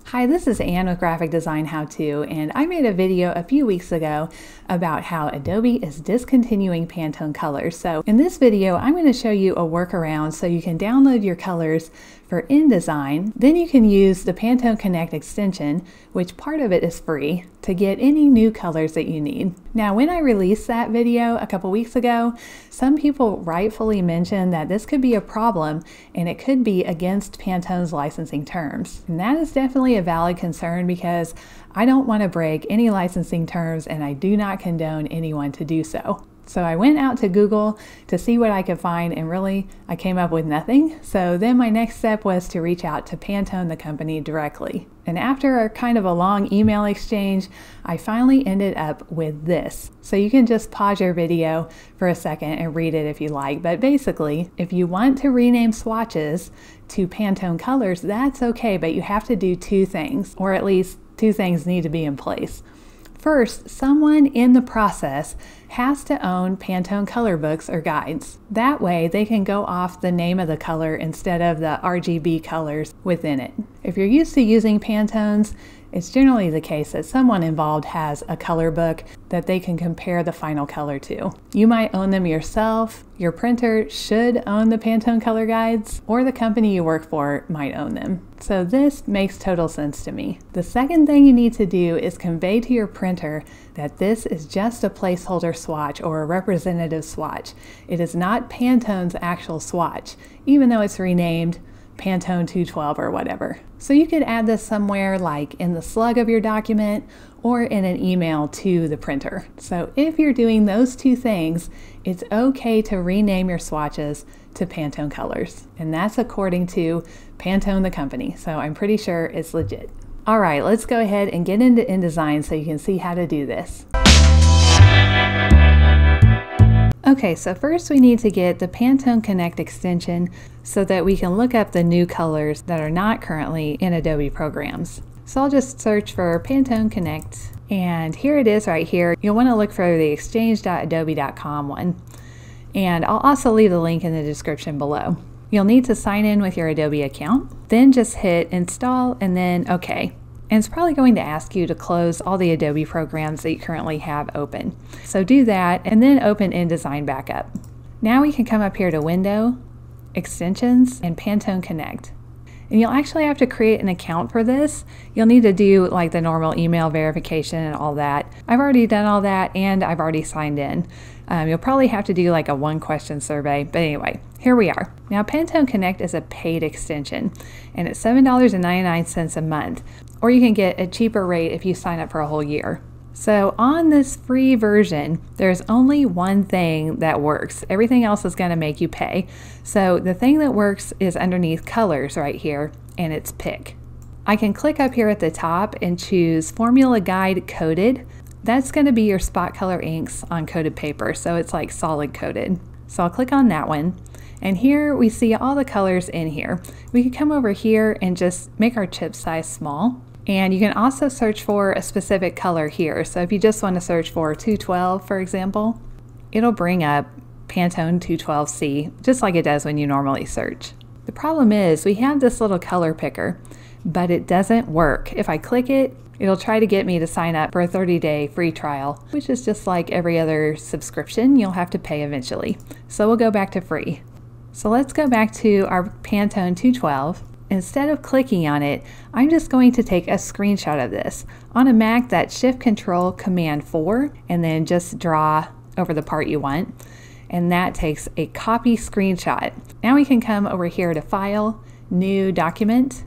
Hi, this is Anne with Graphic Design How To, and I made a video a few weeks ago about how Adobe is discontinuing Pantone colors. So in this video, I'm going to show you a workaround so you can download your colors for InDesign. Then you can use the Pantone Connect extension, which part of it is free, to get any new colors that you need. Now, when I released that video a couple weeks ago, some people rightfully mentioned that this could be a problem and it could be against Pantone's licensing terms. And that is definitely a valid concern because I don't want to break any licensing terms and I do not condone anyone to do so. So I went out to Google to see what I could find, and really I came up with nothing. So then my next step was to reach out to Pantone, the company, directly. And after a kind of a long email exchange, I finally ended up with this. So you can just pause your video for a second and read it if you like. But basically, if you want to rename swatches to Pantone colors, that's okay, but you have to do two things, or at least two things need to be in place. First, someone in the process has to own Pantone color books or guides. That way they can go off the name of the color instead of the RGB colors within it. If you're used to using Pantones, it's generally the case that someone involved has a color book that they can compare the final color to. You might own them yourself, your printer should own the Pantone color guides, or the company you work for might own them. So this makes total sense to me. The second thing you need to do is convey to your printer that this is just a placeholder swatch or a representative swatch. It is not Pantone's actual swatch, even though it's renamed Pantone 212 or whatever. So you could add this somewhere like in the slug of your document or in an email to the printer. So if you're doing those two things, it's okay to rename your swatches to Pantone colors. And that's according to Pantone, the company. So I'm pretty sure it's legit. All right, let's go ahead and get into InDesign so you can see how to do this. Okay, so first we need to get the Pantone Connect extension so that we can look up the new colors that are not currently in Adobe programs. So I'll just search for Pantone Connect, and here it is right here. You'll want to look for the exchange.adobe.com one, and I'll also leave the link in the description below. You'll need to sign in with your Adobe account, then just hit install and then OK. And it's probably going to ask you to close all the Adobe programs that you currently have open. So do that and then open InDesign back up. Now we can come up here to Window, Extensions, and Pantone Connect. And you'll actually have to create an account for this. You'll need to do like the normal email verification and all that. I've already done all that and I've already signed in. You'll probably have to do like a 1-question survey, but anyway, here we are. Now Pantone Connect is a paid extension and it's $7.99 a month, or you can get a cheaper rate if you sign up for a whole year. So on this free version, there's only one thing that works. Everything else is going to make you pay. So the thing that works is underneath colors right here, and it's pick. I can click up here at the top and choose Formula Guide Coated. That's going to be your spot color inks on coated paper, so it's like solid coated. So I'll click on that one. And here we see all the colors in here. We can come over here and just make our chip size small. And you can also search for a specific color here. So if you just want to search for 212, for example, it'll bring up Pantone 212C, just like it does when you normally search. The problem is we have this little color picker, but it doesn't work. If I click it, it'll try to get me to sign up for a 30-day free trial, which is just like every other subscription. You'll have to pay eventually. So we'll go back to free. So let's go back to our Pantone 212. Instead of clicking on it, I'm just going to take a screenshot of this. On a Mac, that's Shift-Control-Command-4, and then just draw over the part you want. And that takes a copy screenshot. Now we can come over here to File, New Document.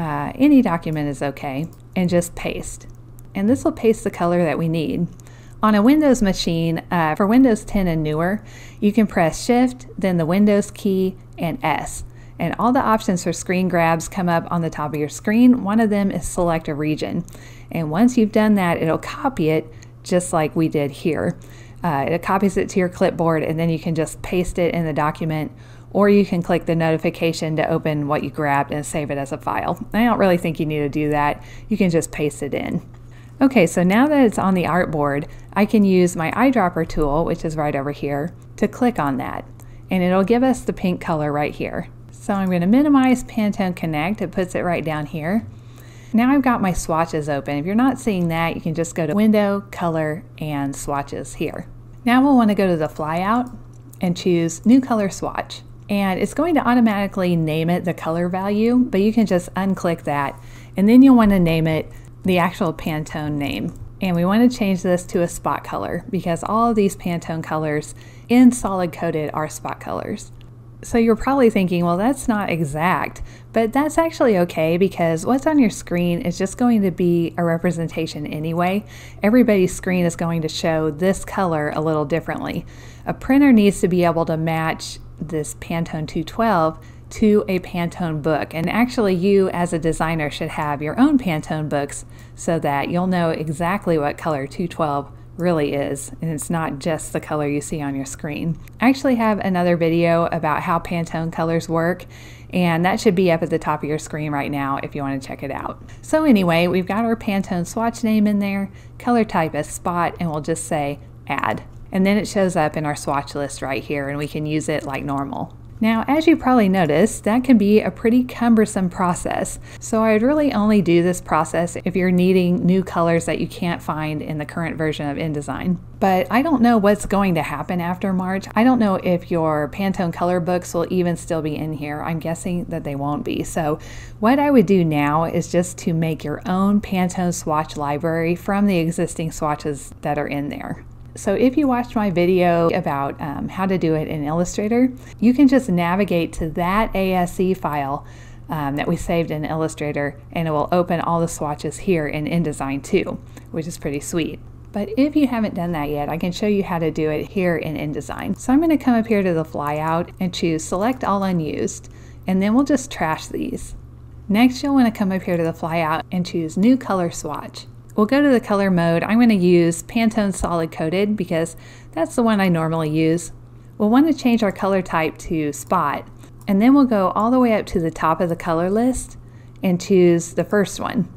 Any document is okay, and just paste. And this will paste the color that we need. On a Windows machine, for Windows 10 and newer, you can press Shift, then the Windows key, and S. And all the options for screen grabs come up on the top of your screen. One of them is select a region. And once you've done that, it'll copy it just like we did here. It copies it to your clipboard and then you can just paste it in the document, or you can click the notification to open what you grabbed and save it as a file. I don't really think you need to do that. You can just paste it in. Okay, so now that it's on the artboard, I can use my eyedropper tool, which is right over here, to click on that. And it'll give us the pink color right here. So I'm going to minimize Pantone Connect. It puts it right down here. Now I've got my swatches open. If you're not seeing that, you can just go to Window, Color, and Swatches here. Now we'll want to go to the flyout and choose New Color Swatch. And it's going to automatically name it the color value, but you can just unclick that, and then you'll want to name it the actual Pantone name. And we want to change this to a spot color because all of these Pantone colors in solid coated are spot colors. So you're probably thinking, well, that's not exact, but that's actually okay because what's on your screen is just going to be a representation anyway. Everybody's screen is going to show this color a little differently. A printer needs to be able to match this Pantone 212 to a Pantone book, and actually you as a designer should have your own Pantone books so that you'll know exactly what color 212 really is, and it's not just the color you see on your screen. I actually have another video about how Pantone colors work, and that should be up at the top of your screen right now if you want to check it out. So anyway, we've got our Pantone swatch name in there, color type is spot, and we'll just say add. And then it shows up in our swatch list right here, and we can use it like normal. Now, as you probably noticed, that can be a pretty cumbersome process. So I'd really only do this process if you're needing new colors that you can't find in the current version of InDesign. But I don't know what's going to happen after March. I don't know if your Pantone color books will even still be in here. I'm guessing that they won't be. So what I would do now is just to make your own Pantone swatch library from the existing swatches that are in there. So if you watched my video about how to do it in Illustrator, you can just navigate to that ASC file that we saved in Illustrator, and it will open all the swatches here in InDesign too, which is pretty sweet. But if you haven't done that yet, I can show you how to do it here in InDesign. So I'm going to come up here to the flyout and choose Select All Unused, and then we'll just trash these. Next, you'll want to come up here to the flyout and choose New Color Swatch. We'll go to the color mode. I'm going to use Pantone Solid Coated because that's the one I normally use. We'll want to change our color type to Spot, and then we'll go all the way up to the top of the color list and choose the first one.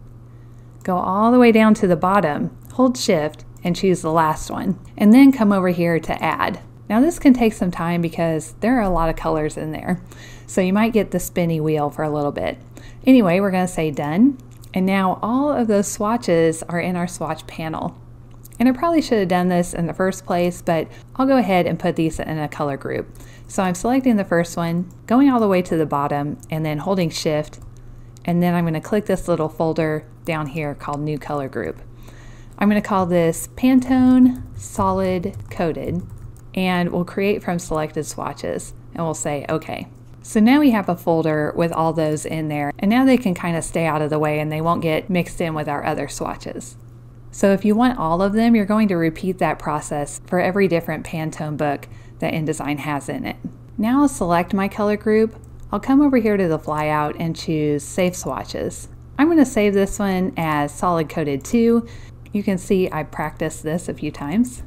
Go all the way down to the bottom, hold Shift, and choose the last one, and then come over here to Add. Now this can take some time because there are a lot of colors in there, so you might get the spinny wheel for a little bit. Anyway, we're going to say Done. And now all of those swatches are in our swatch panel. And I probably should have done this in the first place, but I'll go ahead and put these in a color group. So I'm selecting the first one, going all the way to the bottom, and then holding Shift, and then I'm going to click this little folder down here called New Color Group. I'm going to call this Pantone Solid Coated, and we'll create from selected swatches, and we'll say OK. So now we have a folder with all those in there, and now they can kind of stay out of the way and they won't get mixed in with our other swatches. So if you want all of them, you're going to repeat that process for every different Pantone book that InDesign has in it. Now I'll select my color group. I'll come over here to the flyout and choose Save Swatches. I'm going to save this one as Solid Coated 2. You can see I practiced this a few times.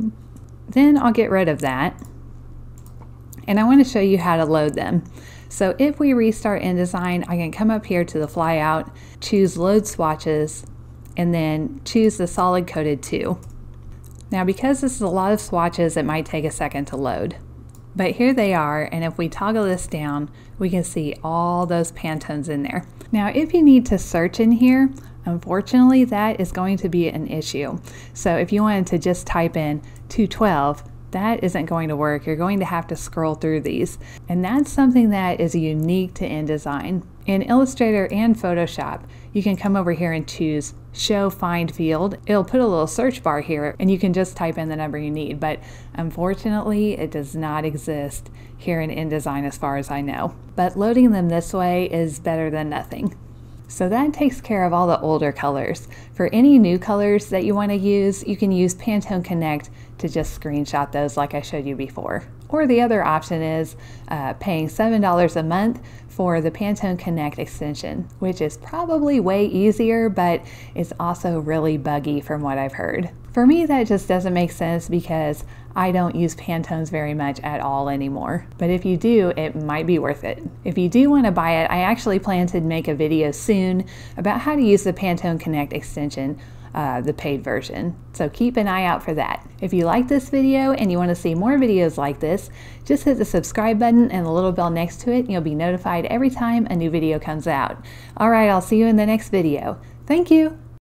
Then I'll get rid of that. And I want to show you how to load them. So if we restart InDesign, I can come up here to the flyout, choose Load Swatches, and then choose the Solid Coated 2. Now because this is a lot of swatches, it might take a second to load. But here they are, and if we toggle this down, we can see all those Pantones in there. Now if you need to search in here, unfortunately that is going to be an issue. So if you wanted to just type in 212, that isn't going to work. You're going to have to scroll through these. And that's something that is unique to InDesign. In Illustrator and Photoshop, you can come over here and choose Show Find Field. It'll put a little search bar here and you can just type in the number you need. But unfortunately, it does not exist here in InDesign as far as I know. But loading them this way is better than nothing. So that takes care of all the older colors. For any new colors that you want to use, you can use Pantone Connect to just screenshot those like I showed you before. Or the other option is paying $7 a month for the Pantone Connect extension, which is probably way easier, but it's also really buggy from what I've heard. For me, that just doesn't make sense because I don't use Pantones very much at all anymore. But if you do, it might be worth it. If you do want to buy it, I actually plan to make a video soon about how to use the Pantone Connect extension. the paid version. So keep an eye out for that. If you like this video and you want to see more videos like this, just hit the subscribe button and the little bell next to it, and you'll be notified every time a new video comes out. All right, I'll see you in the next video. Thank you.